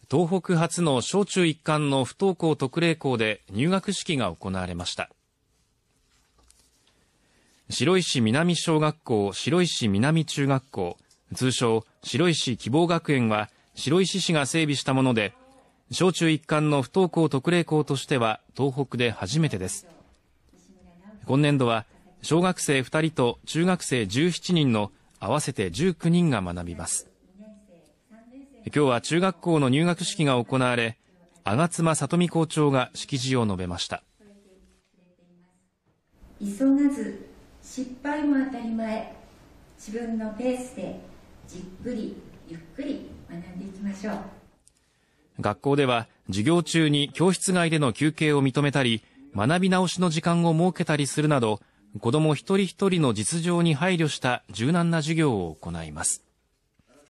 東北初の小中一貫の不登校特例校で入学式が行われました。白石南小学校、白石南中学校、通称白石希望学園は白石市が整備したもので、小中一貫の不登校特例校としては東北で初めてです。今年度は小学生2人と中学生17人の合わせて19人が学びます。今日は中学校の入学式が行われ、吾妻里美校長が式辞を述べました。 急がず、失敗も当たり前、自分のペースでじっくりゆっくり学んでいきましょう。 学校では授業中に教室外での休憩を認めたり、学び直しの時間を設けたりするなど、子ども一人一人の実情に配慮した柔軟な授業を行います。